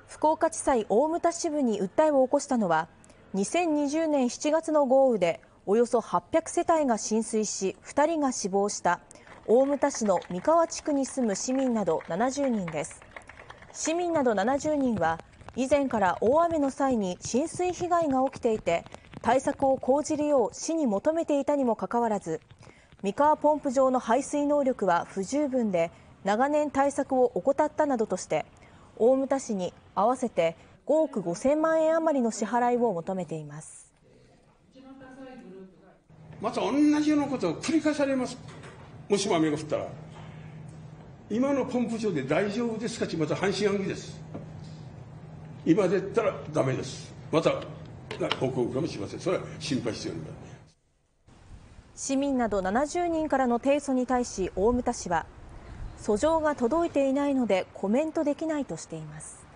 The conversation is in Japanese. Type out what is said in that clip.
福岡地裁大牟田支部に訴えを起こしたのは、2020年7月の豪雨でおよそ800世帯が浸水し2人が死亡した大牟田市の三川地区に住む市民など70人です。市民など70人は以前から大雨の際に浸水被害が起きていて、対策を講じるよう市に求めていたにもかかわらず、三川ポンプ場の排水能力は不十分で長年対策を怠ったなどとして大牟田市に合わせて5億5000万円余りの支払いを求めています。 また同じようなことを繰り返されます。もしも雨が降ったら、今のポンプ場で大丈夫ですかって、また半信半疑です。今で言ったらダメです。また報告かもしれません。それは心配しております。 市民など70人からの提訴に対し大牟田市は、訴状が届いていないのでコメントできないとしています。